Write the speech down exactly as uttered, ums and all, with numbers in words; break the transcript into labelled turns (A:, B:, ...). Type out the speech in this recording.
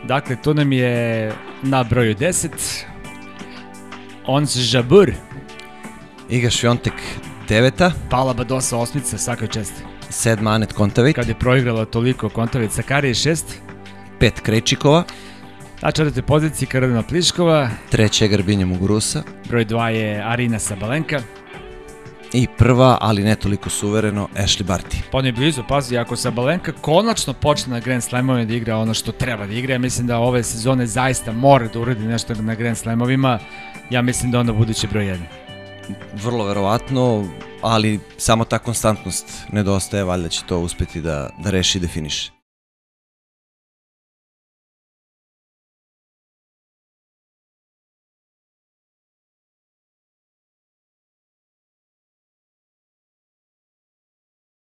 A: Dakle, tu nam je na broju deset Ons Jabeur.
B: Iga Swiatek deveta.
A: Paula Badosa osmica, svakoj česti.
B: Sedma Anet Kontaveit.
A: Kad je proigrala toliko Kontaveit. Sakari je šest.
B: Pet Krejčikova.
A: Na četvrtoj poziciji Karolina Pliškova.
B: Treća je Garbinja Muguruza.
A: Broj dva je Arina Sabalenka.
B: I prva, ali ne toliko suvereno, Ashley Barty.
A: Pa on je blizu, pazi, ako Sabalenka konačno počne na Grand Slamovima da igra ono što treba da igra, ja mislim da ove sezone zaista mora da uradi nešto na Grand Slamovima, ja mislim da onda budući broj jedan.
B: Vrlo verovatno, ali samo ta konstantnost nedostaje, valjda će to uspeti da, da reši i definiše.